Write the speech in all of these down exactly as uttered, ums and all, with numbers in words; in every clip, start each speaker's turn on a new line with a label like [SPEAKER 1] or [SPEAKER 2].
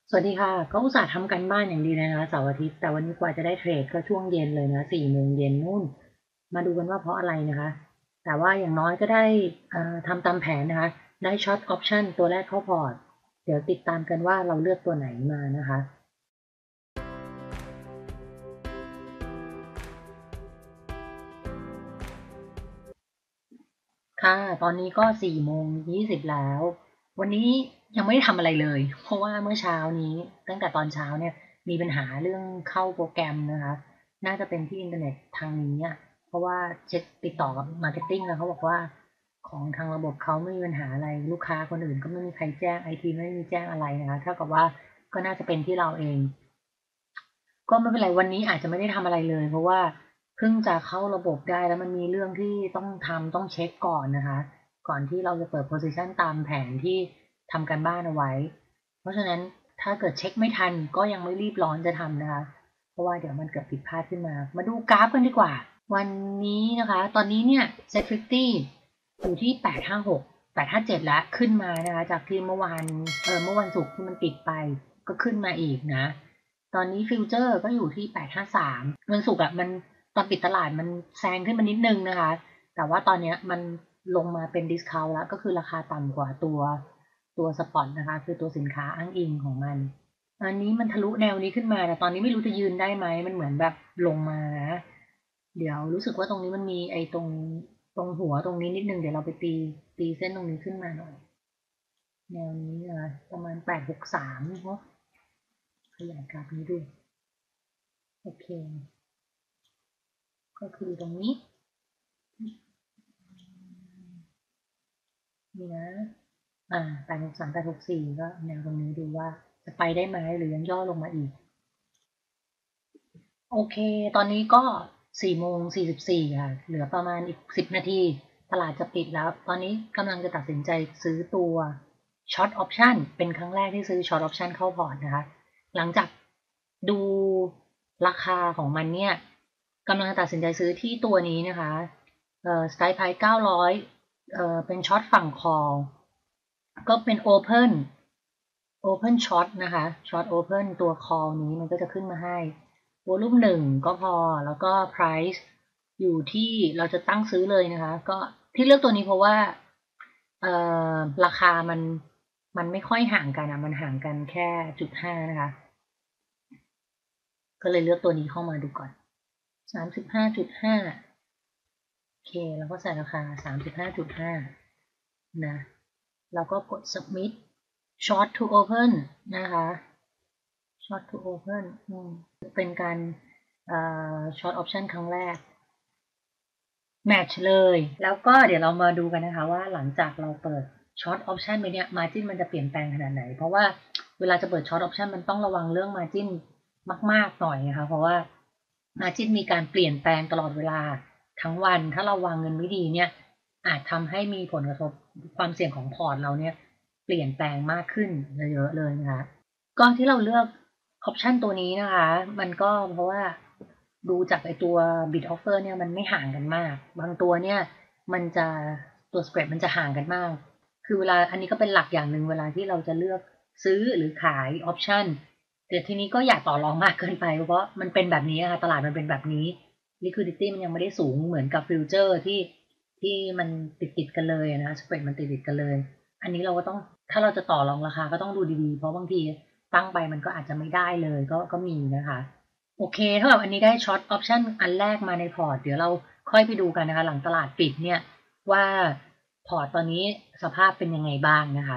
[SPEAKER 1] สวัสดีค่ะก็อุตส่าห์ทำการบ้านอย่างดีเลยนะคะเสาร์อาทิตย์แต่วันนี้กว่าจะได้เทรดก็ช่วงเย็นเลยนะสี่โมงเย็นนู่นมาดูกันว่าเพราะอะไรนะคะแต่ว่าอย่างน้อยก็ได้ทำตามแผนนะคะได้ช็อตออปชั่นตัวแรกเข้าพอร์ตเดี๋ยวติดตามกันว่าเราเลือกตัวไหนมานะคะค่ะตอนนี้ก็สี่โมงยี่สิบแล้ววันนี้ยังไม่ได้ทำอะไรเลยเพราะว่าเมื่อเช้านี้ตั้งแต่ตอนเช้าเนี่ยมีปัญหาเรื่องเข้าโปรแกรมนะคะน่าจะเป็นที่อินเทอร์เน็ตทางนี้อ่ะเพราะว่าเช็คติดต่อกับมาร์เก็ตติ้งแล้วเขาบอกว่าของทางระบบเขาไม่มีปัญหาอะไรลูกค้าคนอื่นก็ไม่มีใครแจ้งไอทีไม่มีแจ้งอะไรนะคะเท่ากับว่าก็น่าจะเป็นที่เราเอง ก็ไม่เป็นไรวันนี้อาจจะไม่ได้ทำอะไรเลยเพราะว่าเพิ่งจะเข้าระบบได้แล้วมันมีเรื่องที่ต้องทำต้องเช็คก่อนนะคะก่อนที่เราจะเปิด position ตามแผนที่ทำการบ้านเอาไว้เพราะฉะนั้นถ้าเกิดเช็คไม่ทันก็ยังไม่รีบร้อนจะทำนะคะเพราะว่าเดี๋ยวมันเกิดผิดพลาดขึ้นมามาดูกราฟกันดีกว่าวันนี้นะคะตอนนี้เนี่ย เซ็ต ห้าสิบ อยู่ที่แปดห้าหก แปดห้าเจ็ดแล้วขึ้นมานะคะจากที่เมื่อวานเออเมื่อวันศุกร์ที่มันปิดไปก็ขึ้นมาอีกนะ ตอนนี้ฟิวเจอร์ก็อยู่ที่แปดห้าสามวันศุกร์อะมันตอนปิดตลาดมันแซงขึ้นมานิดนึงนะคะแต่ว่าตอนนี้มันลงมาเป็นดิสคาวแล้วก็คือราคาต่ำกว่าตัวตัวสปอตนะคะคือตัวสินค้าอ้างอิงของมันอันนี้มันทะลุแนวนี้ขึ้นมาแต่ตอนนี้ไม่รู้จะยืนได้ไหมมันเหมือนแบบลงมานะเดี๋ยวรู้สึกว่าตรงนี้มันมีไอ้ตรงตรงหัวตรงนี้นิดนึงเดี๋ยวเราไปตีตีเส้นตรงนี้ขึ้นมาหน่อยแนวนี้นะประมาณแปดหกสามเนาะขยายกราฟนี้ดูโอเค ก็คือตรงนี้นี่นะอ่าแปดหกสามแปดหกสี่ก็แนวตรงนี้ดูว่าจะไปได้ไหมหรือยังย่อลงมาอีกโอเคตอนนี้ก็สี่โมงสี่สิบสี่ค่ะเหลือประมาณอีกสิบนาทีตลาดจะปิดแล้วตอนนี้กำลังจะตัดสินใจซื้อตัวช็อตออปชันเป็นครั้งแรกที่ซื้อช็อตออปชันเข้าพอร์ตนะคะหลังจากดูราคาของมันเนี่ยกำลังตัดสินใจซื้อที่ตัวนี้นะคะเอ่อสไตล์ไพเก้าร้อยเอ่อเป็นช็อตฝั่งคอก็เป็นโอเพนโอเพนช็อตนะคะช็อตโอเพนตัวคอนี้มันก็จะขึ้นมาให้วอลุ่มหนึ่งก็พอแล้วก็ price อยู่ที่เราจะตั้งซื้อเลยนะคะก็ที่เลือกตัวนี้เพราะว่าเอ่อราคามันมันไม่ค่อยห่างกันอ่ะมันห่างกันแค่จุดห้านะคะก็เลยเลือกตัวนี้เข้ามาดูก่อนสามสิบห้าจุดห้าโอเคแล้วก็ใส่ราคาสามสิบห้าจุดห้านะแล้วก็กด submit short to open นะคะ short to open อืมเป็นการเอ่อ short option ครั้งแรก แมทช์เลยแล้วก็เดี๋ยวเรามาดูกันนะคะว่าหลังจากเราเปิดช็อตออปชันไปเนี่ยมาจิ้นมันจะเปลี่ยนแปลงขนาดไหนเพราะว่าเวลาจะเปิดช็อตออปชันมันต้องระวังเรื่องมาจิ้นมากๆหน่อยนะคะเพราะว่ามาจิ้นมีการเปลี่ยนแปลงตลอดเวลาทั้งวันถ้าเราวางเงินไม่ดีเนี่ยอาจทำให้มีผลกระทบความเสี่ยงของพอร์ตเราเนี่ยเปลี่ยนแปลงมากขึ้นเยอะๆเลยนะคะก็ที่เราเลือกออปชันตัวนี้นะคะมันก็เพราะว่า ดูจากไอตัว bid offer เนี่ยมันไม่ห่างกันมากบางตัวเนี่ยมันจะตัว spread มันจะห่างกันมากคือเวลาอันนี้ก็เป็นหลักอย่างหนึ่งเวลาที่เราจะเลือกซื้อหรือขาย option แต่ทีนี้ก็อย่าต่อรองมากเกินไปเพราะมันเป็นแบบนี้ค่ะตลาดมันเป็นแบบนี้ liquidity มันยังไม่ได้สูงเหมือนกับ future ที่ที่มันติดติดกันเลยนะ spread มันติดติดกันเลยอันนี้เราก็ต้องถ้าเราจะต่อรองราคาก็ต้องดูดีๆเพราะบางทีตั้งไปมันก็อาจจะไม่ได้เลยก็ก็มีนะคะ โอเคเท่ากับอันนี้ได้ช็อตออปชันอันแรกมาในพอร์ตเดี๋ยวเราค่อยไปดูกันนะคะหลังตลาดปิดเนี่ยว่าพอร์ตตอนนี้สภาพเป็นยังไงบ้างนะคะ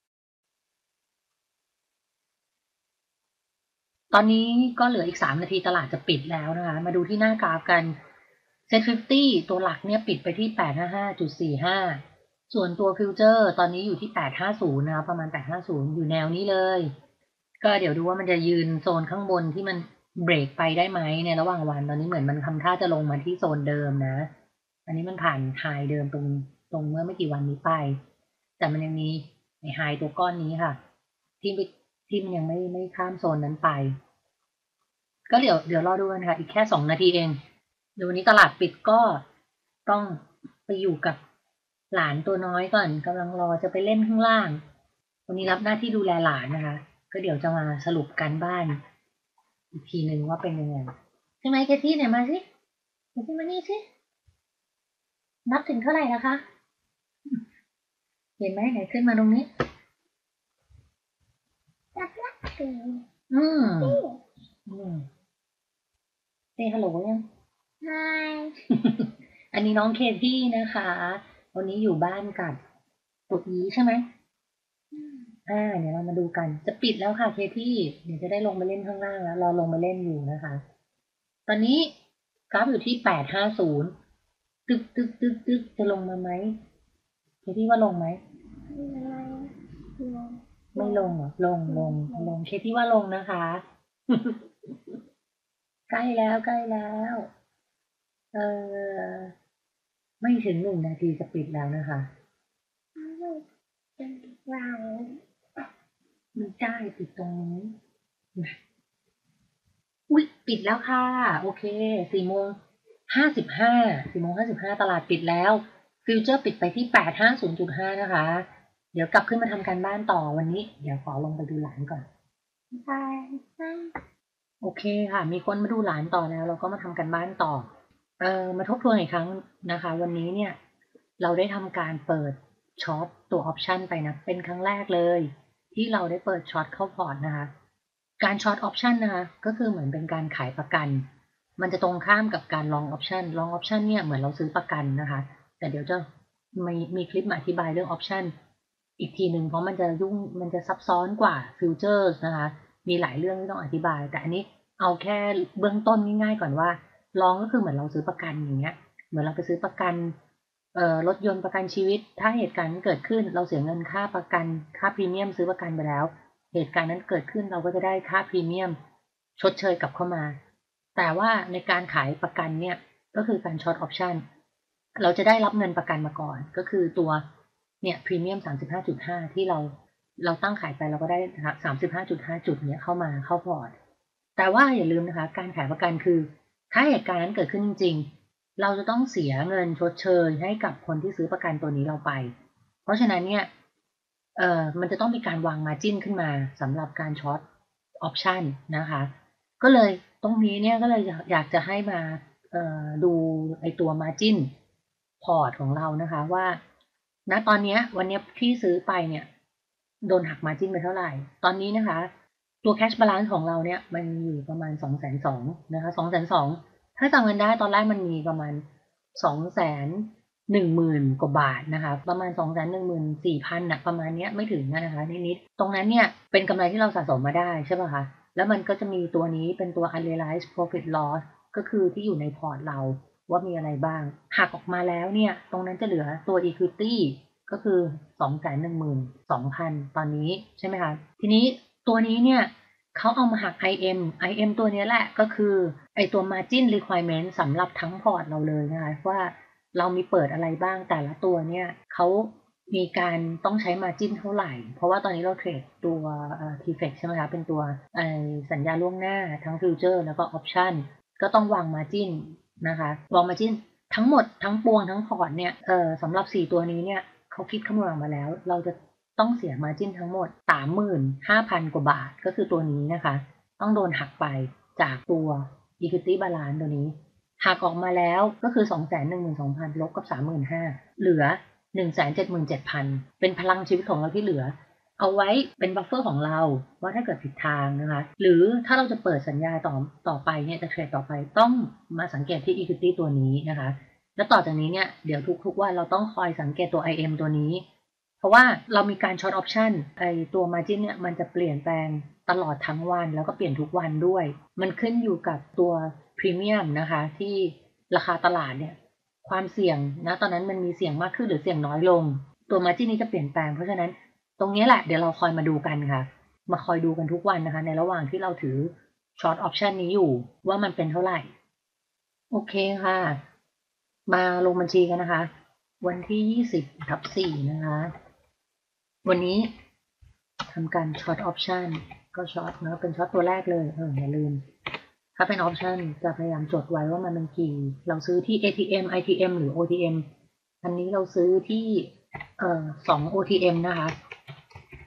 [SPEAKER 1] ตอนนี้ก็เหลืออีกสามนาทีตลาดจะปิดแล้วนะคะมาดูที่หน้ากราฟกันเซ็ตห้าสิบตัวหลักเนี่ยปิดไปที่แปดห้าห้าจุดสี่ห้าส่วนตัวฟิวเจอร์ตอนนี้อยู่ที่แปดห้าศูนย์นะคะประมาณแปดห้าศูนย์อยู่แนวนี้เลยก็เดี๋ยวดูว่ามันจะยืนโซนข้างบนที่มันเบรกไปได้ไหมในระหว่างวันตอนนี้เหมือนมันทำท่าจะลงมาที่โซนเดิมนะอันนี้มันผ่านไฮเดิมตรงตรงเมื่อไม่กี่วันนี้ไปแต่มันยังมีไอไฮตัวก้อนนี้ค่ะที่ที่มันยังไม่ไม่ข้ามโซนนั้นไปก็เดี๋ยวเดี๋ยวรอดูกันค่ะอีกแค่สองนาทีเองเดี๋ยววันนี้ตลาดปิดก็ต้องไปอยู่กับหลานตัวน้อยก่อนกำลังรอจะไปเล่นข้างล่างวันนี้รับหน้าที่ดูแลหลานนะคะก็เดี๋ยวจะมาสรุปการบ้านอีกทีหนึ่งว่าเป็นยังไงใช่ไหมเคที่ไหนมาสิเคที่มานี่สินับถึงเท่าไหร่นะคะเห็นไหมไหนขึ้นมาตรงนี้
[SPEAKER 2] นับนับถึง
[SPEAKER 1] อืมอืมเซฮัลโหลยัง
[SPEAKER 2] ไฮ
[SPEAKER 1] อันนี้น้องเคที่นะคะวันนี้อยู่บ้านกับตัวอีใช่ไหมอ่าเดี๋ยวเรามาดูกันจะปิดแล้วค่ะเคที่เดี๋ยวจะได้ลงมาเล่นข้างล่างแล้วเราลงมาเล่นอยู่นะคะ ตอนนี้กราฟอยู่ที่แปดห้าศูนย์ตึกตึกตึกตึกจะลงมาไหมเคที่ว่าลงไหมไม่ลงเหรอลงลงลงเคที่ว่าลงนะคะ ใกล้แล้วใกล้แล้วเออไม่ถึงหนึ่งนาทีจะปิดแล้วนะคะไม่ได้ปิดตรงนี้อุ๊ยปิดแล้วค่ะโอเคสี่โมงห้าสิบห้าสี่โมงห้าสิบห้าตลาดปิดแล้วฟิวเจอร์ปิดไปที่แปดห้าศูนย์จุดห้านะคะเดี๋ยวกลับขึ้นมาทำการบ้านต่อวันนี้เดี๋ยวขอลงไปดูหลานก่อนโอเคค่ะมีคนมาดูหลานต่อแล้วเราก็มาทำการบ้านต่อเอ่อมาทบทวนอีกครั้งนะคะวันนี้เนี่ยเราได้ทำการเปิดช็อตตัวออปชันไปนะเป็นครั้งแรกเลยที่เราได้เปิดช็อตเข้าพอร์ตนะคะการช็อตออปชันนะคะก็คือเหมือนเป็นการขายประกันมันจะตรงข้ามกับการลองออปชันลองออปชันเนี่ยเหมือนเราซื้อประกันนะคะแต่เดี๋ยวจะมีมีคลิปมาอธิบายเรื่องออปชันอีกทีหนึ่งเพราะมันจะยุ่งมันจะซับซ้อนกว่าฟิวเจอร์นะคะมีหลายเรื่องที่ต้องอธิบายแต่อันนี้เอาแค่เบื้องต้นง่ายๆก่อนว่าลองก็คือเหมือนเราซื้อประกันอย่างเงี้ยเหมือนเราไปซื้อประกันเอ่อรถยนต์ประกันชีวิตถ้าเหตุการณ์เกิดขึ้นเราเสียเงินค่าประกันค่าพรีเมียมซื้อประกันไปแล้วเหตุการณ์นั้นเกิดขึ้นเราก็จะได้ค่าพรีเมียมชดเชยกลับเข้ามาแต่ว่าในการขายประกันเนี่ยก็คือการช็อตออปชันเราจะได้รับเงินประกันมาก่อนก็คือตัวเนี่ยพรีเมียมสามสิบห้าจุดห้าที่เราเราตั้งขายไปเราก็ได้สามสิบห้าจุดห้าจุดเนี้ยเข้ามาเข้าพอร์ตแต่ว่าอย่าลืมนะคะการขายประกันคือถ้าเหตุการณ์นั้นเกิดขึ้นจริงๆเราจะต้องเสียเงินชดเชยให้กับคนที่ซื้อประกันตัวนี้เราไปเพราะฉะนั้นเนี่ยเอ่อมันจะต้องมีการวางมาจิ้นขึ้นมาสำหรับการช็อตออปชันนะคะก็เลยตรงนี้เนี่ยก็เลยอยากจะให้มาเอ่อดูไอตัว margin พอร์ตของเรานะคะว่าณตอนนี้วันนี้ที่ซื้อไปเนี่ยโดนหัก margin ไปเท่าไหร่ตอนนี้นะคะตัว cash balance ของเราเนี่ยมันอยู่ประมาณสองแสนสองนะคะสองแสนสองถ้าจำกันได้ตอนแรกมันมีประมาณสองแสนหนึ่งหมื่นกว่าบาทนะคะประมาณสองแสนหนึ่งหมื่นสี่พันนะประมาณนี้ไม่ถึงนะคะนิดๆตรงนั้นเนี่ยเป็นกำไรที่เราสะสมมาได้ใช่ป่ะคะแล้วมันก็จะมีตัวนี้เป็นตัว unrealized profit loss ก็คือที่อยู่ในพอร์ตเราว่ามีอะไรบ้างหักออกมาแล้วเนี่ยตรงนั้นจะเหลือตัว equity ก็คือ สองแสนหนึ่งหมื่นสองพัน ตอนนี้ใช่ไหมคะทีนี้ตัวนี้เนี่ยเขาเอามาหัก ไอ เอ็ม ไอ เอ็ม ตัวนี้แหละก็คือไอตัว margin requirement สำหรับทั้งพอร์ตเราเลยนะคะว่าเรามีเปิดอะไรบ้างแต่ละตัวเนี่ยเขามีการต้องใช้ margin เท่าไหร่เพราะว่าตอนนี้เราเทรดตัว ที เอฟ อี ซี ใช่ไหมคะเป็นตัวสัญญาล่วงหน้าทั้ง future แล้วก็ option ก็ต้องวาง margin นะคะวาง margin ทั้งหมดทั้งปวงทั้งพอร์ตเนี่ยเออสำหรับสี่ตัวนี้เนี่ยเขาคิดคำนวณออกมาแล้วเราจะต้องเสีย margin ทั้งหมด สามหมื่นห้าพัน กว่าบาทก็คือตัวนี้นะคะต้องโดนหักไปจากตัว equity balance ตัวนี้หักออกมาแล้วก็คือ สองแสนหนึ่งหมื่นสองพัน ลบกับ สามหมื่นห้าพัน เหลือ หนึ่งแสนเจ็ดหมื่นเจ็ดพัน เป็นพลังชีวิตของเราที่เหลือเอาไว้เป็นบัฟเฟอร์ของเราว่าถ้าเกิดผิดทางนะคะหรือถ้าเราจะเปิดสัญญาต่อต่อไปเนี่ยจะเทรดต่อไปต้องมาสังเกตที่ equity ตัวนี้นะคะแล้วต่อจากนี้เนี่ยเดี๋ยวทุกๆวันเราต้องคอยสังเกตตัว ไอ เอ็ม ตัวนี้เพราะว่าเรามีการช็อตออปชันไอตัว margin เนี่ยมันจะเปลี่ยนแปลงตลอดทั้งวันแล้วก็เปลี่ยนทุกวันด้วยมันขึ้นอยู่กับตัวพรีเมียมนะคะที่ราคาตลาดเนี่ยความเสี่ยงนะตอนนั้นมันมีเสี่ยงมากขึ้นหรือเสี่ยงน้อยลงตัว margin นี้จะเปลี่ยนแปลงเพราะฉะนั้นตรงนี้แหละเดี๋ยวเราคอยมาดูกันค่ะมาคอยดูกันทุกวันนะคะในระหว่างที่เราถือช็อตออปชันนี้อยู่ว่ามันเป็นเท่าไหร่โอเคค่ะมาลงบัญชีกันนะคะวันที่ยี่สิบทับสี่นะคะวันนี้ทำการช็อตออปชันก็ช็อตนะเป็นช็อตตัวแรกเลยเอออย่าลืมถ้าเป็นออปชันจะพยายามจดไว้ว่ามันเป็นกี่เราซื้อที่ เอ ที เอ็ม ไอ ที เอ็ม หรือ โอ ที เอ็ม อันนี้เราซื้อที่เอ ที เอ็ม ไอ ที เอ็ม หรือ โอ ที เอ็ม อันนี้เราซื้อที่เอ ที เอ็ม ไอ ที เอ็ม หรือ โอ ที เอ็ม อันนี้เราซื้อที่ เอ ที เอ็ม ไอ ที เอ็ม หรือ โอ ที เอ็ม อันนี้เราซื้อที่เอ ที เอ็ม ไอ ที เอ็ม นะคะ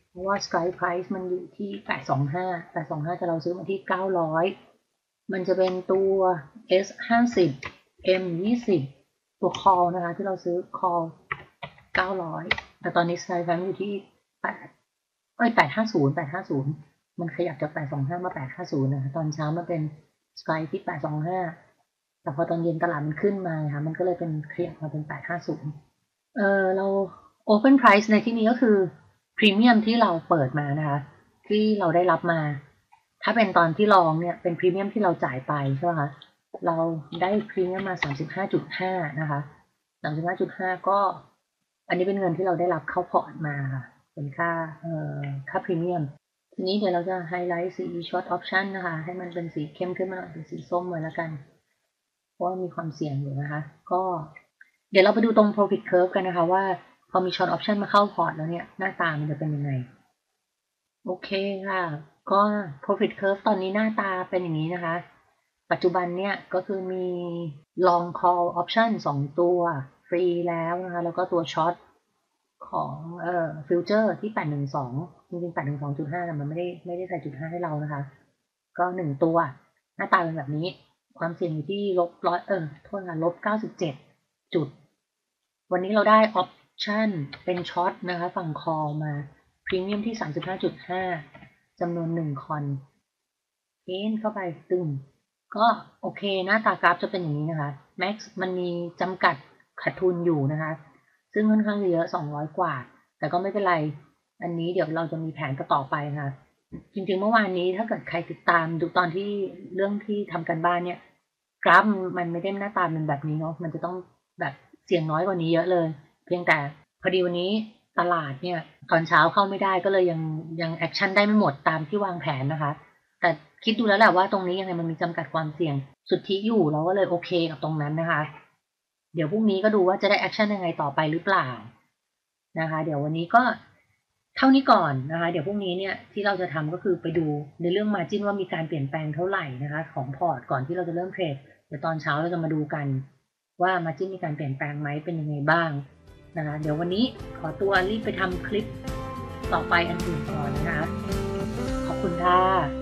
[SPEAKER 1] เพราะว่า Strike Price มันอยู่ที่แปดสองห้า แปดสองห้าแต่เราซื้อมาที่เก้าร้อยมันจะเป็นตัว เอส ห้าสิบ เอ็ม ยี่สิบ ตัว call นะคะที่เราซื้อ call เก้าร้อยแต่ตอนนี้ Strike Price อยู่ที่แปดเอ้ยแปดห้าศูนย์ แปดห้าศูนย์มันขยับจากแปดสองห้ามาแปดห้าศูนย์นะคะตอนเช้ามันเป็น Strike ที่แปดสองห้าแต่พอตอนเย็นตลาดมันขึ้นมาค่ะมันก็เลยเป็นขยับมาเป็นแปดห้าศูนย์เออเรา Open Price ในที่นี้ก็คือพรีเมียมที่เราเปิดมานะคะที่เราได้รับมาถ้าเป็นตอนที่ลองเนี่ยเป็นพรีเมียมที่เราจ่ายไปใช่ไหมคะเราได้พรีเมียมมา สามสิบห้าจุดห้า นะคะ สามสิบห้าจุดห้า ก็อันนี้เป็นเงินที่เราได้รับเข้าพอร์ตมาค่ะเป็นค่าเอ่อค่าพรีเมียมทีนี้เดี๋ยวเราจะไฮไลท์สี Short Option นะคะให้มันเป็นสีเข้มขึ้นมาหน่อยเป็นสีส้มไว้แล้วกันเพราะว่ามีความเสี่ยงอยู่นะคะก็เดี๋ยวเราไปดูตรง Profit Curve กันนะคะว่าพอมี Short Option มาเข้าพอร์ตแล้วเนี่ยหน้าตามันจะเป็นยังไงโอเคค่ะก็ Profit Curve ตอนนี้หน้าตาเป็นอย่างนี้นะคะปัจจุบันเนี่ยก็คือมี Long Call Option สองตัวฟรีแล้วนะคะแล้วก็ตัว Short ของเอ่อฟิวเจอร์ที่แปดหนึ่งสองจริงๆแปดหนึ่งสองจุดห้ามันไม่ได้ไม่ได้ใส่จุดห้าให้เรานะคะก็หนึ่งตัวหน้าตาเป็นแบบนี้ความเสี่ยงอยู่ที่ลบร้อยเออโทษค่ะลบเก้าสิบเจ็ดจุดวันนี้เราได้ออปชั่นเป็นช็อตนะคะฝั่งคอมาพรีเมียมที่ สามสิบห้าจุดห้า จำนวนหนึ่งคอนเอ็นเข้าไปตึงก็โอเคหน้าตากราฟจะเป็นอย่างนี้นะคะ Max มันมีจำกัดขาดทุนอยู่นะคะซึ่งค่อนข้างเยอะสองร้อยกว่าแต่ก็ไม่เป็นไรอันนี้เดี๋ยวเราจะมีแผนต่อไปค่ะจริงๆเมื่อวานนี้ถ้าเกิดใครติดตามดูตอนที่เรื่องที่ทำกันบ้านเนี่ยกราฟมันไม่ได้หน้าตาเป็นแบบนี้เนาะมันจะต้องแบบเสี่ยงน้อยกว่านี้เยอะเลยเพียงแต่พอดีวันนี้ตลาดเนี่ยตอนเช้าเข้าไม่ได้ก็เลยยังยังแอคชั่นได้ไม่หมดตามที่วางแผนนะคะแต่คิดดูแล้วแหละว่าตรงนี้ยังไงมันมีจำกัดความเสี่ยงสุทธิอยู่เราก็เลยโอเคกับตรงนั้นนะคะเดี๋ยวพรุ่งนี้ก็ดูว่าจะได้แอคชั่นยังไงต่อไปหรือเปล่านะคะเดี๋ยววันนี้ก็เท่านี้ก่อนนะคะเดี๋ยวพรุ่งนี้เนี่ยที่เราจะทำก็คือไปดูในเรื่อง margin ว่ามีการเปลี่ยนแปลงเท่าไหร่นะคะของพอร์ตก่อนที่เราจะเริ่มเทรดเดี๋ยวตอนเช้าเราจะมาดูกันว่า margin มีการเปลี่ยนแปลงไหมเป็นยังไงบ้างนะคะเดี๋ยววันนี้ขอตัวรีบไปทำคลิปต่อไปอันอื่นก่อนนะคะขอบคุณค่ะ